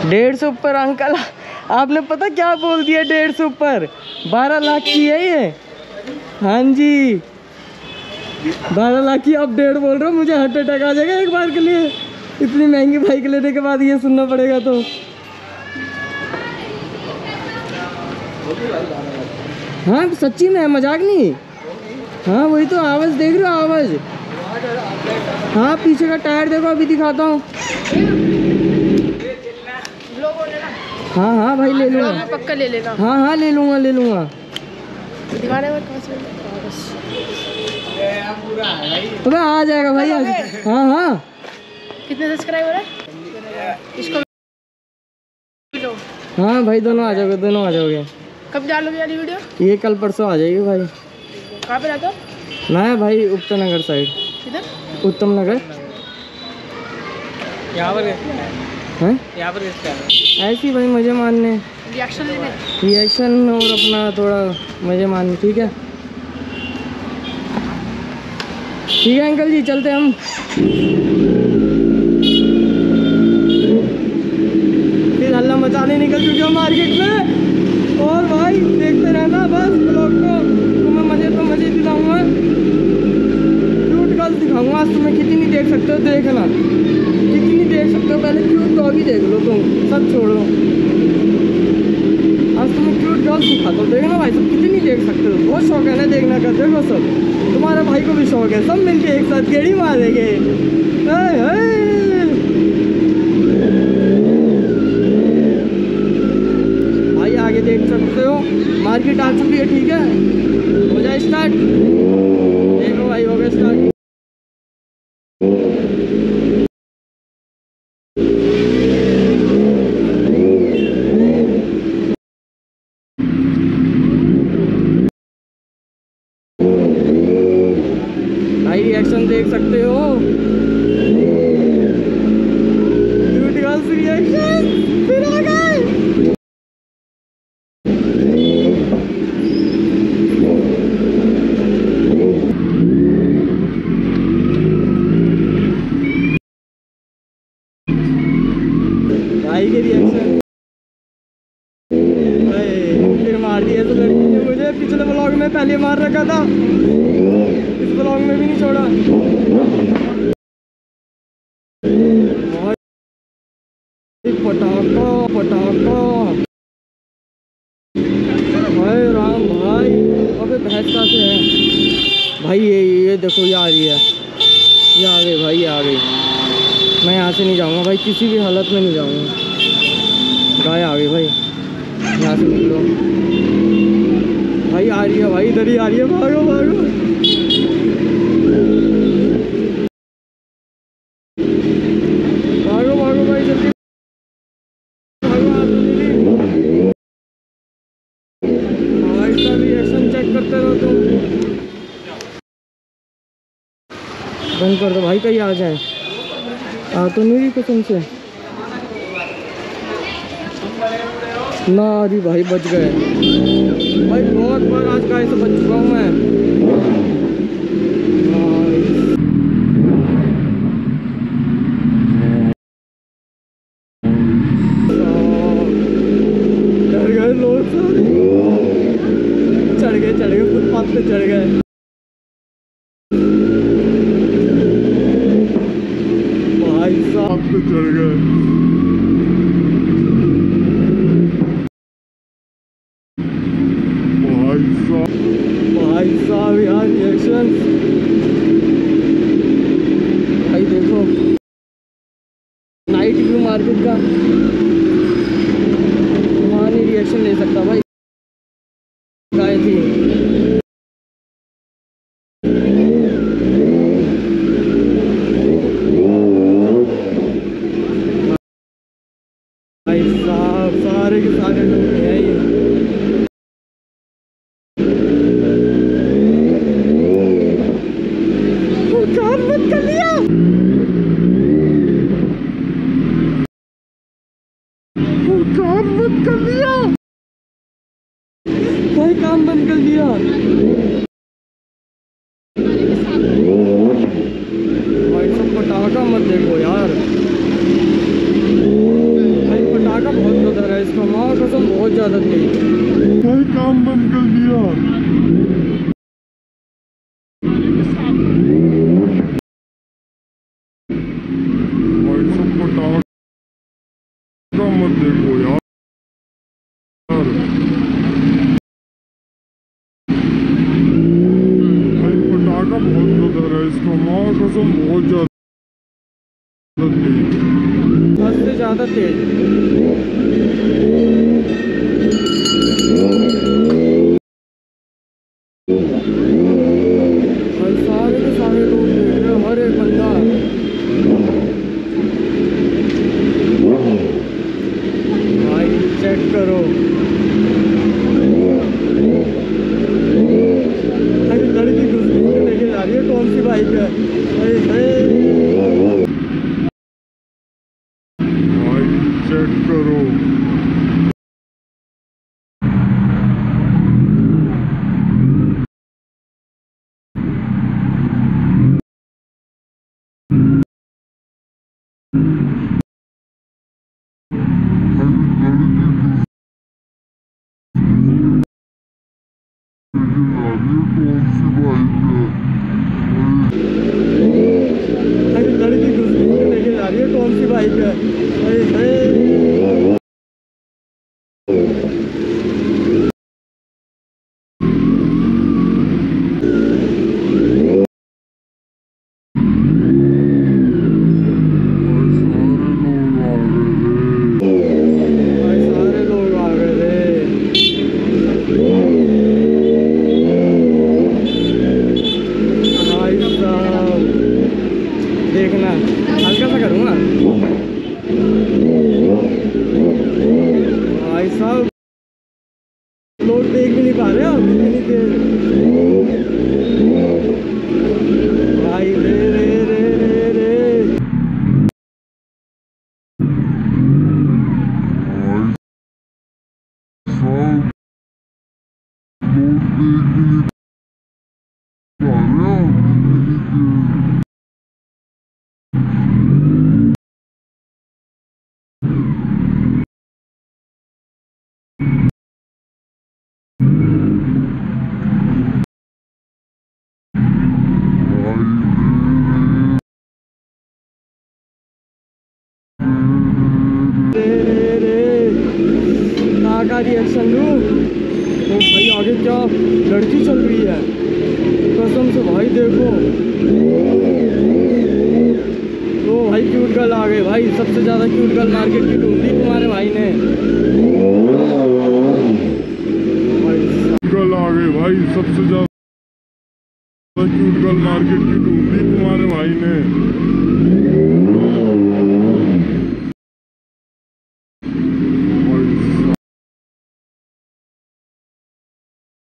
150 ऊपर अंकल, आपने पता क्या बोल दिया? 150 ऊपर 12 लाख की है ये। हाँ जी 12 लाख की, आप 1.5 बोल रहे हो, मुझे हार्ट अटैक आ जाएगा एक बार के लिए। इतनी महंगी बाइक लेने के बाद ये सुनना पड़ेगा तो। हाँ सच्ची में, मजाक नहीं। हाँ वही तो, आवाज़ देख रहे हो, आवाज़। हाँ पीछे का टायर देखो, अभी दिखाता हूँ। हाँ हाँ भाई ले लूँगा, पक्का ले लेना। हाँ हाँ ले लूँगा ले लूँगा। दिखाने में तो आ जाएगा भाई आज। हाँ हाँ कितने सब्सक्राइबर है इसको? हाँ भाई दोनों आ जाओगे, दोनों आ जाओगे। कब डालोगे वाली वीडियो? ये कल परसों आ जाएगी भाई। कहाँ पे रहते हो? मैं भाई उत्तम नगर साइड। किधर? उत्तम नगर। यहाँ पर हैं? यहाँ पर ऐसी भाई मज़े मारने, रिएक्शन लेने। रिएक्शन और अपना थोड़ा मज़े मारने। ठीक है ठीक है अंकल जी, चलते हम। फिर हल्ला मचाने निकल चुके हो मार्केट में। और भाई देखते रहना बस ब्लॉग को, तुम्हें मज़े तो मज़े दिलाऊंगा, क्यूट गर्ल्स दिखाऊंगा आज तुम्हें। कितनी देख सकते हो देखना, कितनी देख सकते हो, पहले क्यूट डॉगी देख लो तुम, सब छोड़ो। आज तुम्हें क्यूट गर्ल्स दिखाता हूँ, देखना भाई सब कितनी देख सकते हो। बहुत शौक है ना देखने का, देखो सब, तुम्हारे भाई को भी शौक है, सब मिलके एक साथ गेड़ी मारेंगे। भाई आगे देख सकते हो मार्केट आ चुकी है। ठीक है हो जाए स्टार्ट, देखो भाई हो गया स्टार्ट। भाई रिएक्शन देख सकते हो, क्यूट गर्ल्स रिएक्शन फिर आ गए। भाई के रिएक्शन फिर मार दिया तो लड़की ने मुझे। पिछले ब्लॉग में पहले मार रखा था, इस ब्लॉग में भी नहीं छोड़ा। पटाखा पटाखा, भाई राम भाई। अबे भैंस कहाँ से है भाई? ये देखो ये आ रही है, ये आ गई भाई, ये आ गई। मैं यहाँ से नहीं जाऊँगा भाई, किसी भी हालत में नहीं जाऊँगा। गाय आ गई भाई, यहाँ से निकलो भाई। आ रही है भाई, इधर ही आ रही है, भागो भागो। भागो भागो भाई जल्दी भागो। भाई का रिएक्शन चेक करते रहो तुम। बंद कर दो भाई, कहीं आ जाए। आ तो नहीं रही कसम से ना। अरे भाई बच गए भाई, बहुत बार आज गाय से बच चुका हूँ मैं। डर गए लोग सारे, चढ़ गए फुटपाथ पे चढ़ गए। भाई साहब पे चढ़ गए। भाई साहब यार रिएक्शन भाई देखो, नाइट व्यू मार्केट का, वहाँ नहीं रिएक्शन ले सकता भाई। गाय थी भाई साहब, सारे के सारे लोग हैं ये। काम मत कर लिया, काम मत कर लिया भाई, काम बंद कर दिया भाई। सब पटाखा मत देखो यार भाई, पटाखा ज़्यादा तेज। भाई काम बंद कर दिया। भाई सब पटाखा मत देखो यार। भाई पटाखा बहुत ज्यादा है इसका, माँ कसम बहुत ज्यादा तेज, हद से ज़्यादा तेज। भाई सारे के सारे लोग देख रहे हैं, हर एक बंदा। भाई चेक करो, अरे लड़की घुस के लेके जा रही है, कौन सी बाइक है? भाई चेक करो। अरे लड़की घुस के लेके जा रही है, कौन सी बाइक है? भाई सारे लोग आ गए थे। भाई साहब देखना, हल्का सा करूँगा। भाई साहब लोग देख भी नहीं पा रहे अब इतनी देर। भाई रे रे रे रे रे। का रिएक्शन लूँ तो भाई आगे क्या लड़की चल रही है, कसम से भाई देखो। तो भाई क्यूट गर्ल आ गए भाई, सबसे ज़्यादा क्यूट गर्ल मार्केट की ढूंढी तुम्हारे भाई ने। गर्ल आ गए भाई, सबसे ज़्यादा क्यूट गर्ल मार्केट की ढूंढी तुम्हारे भाई ने।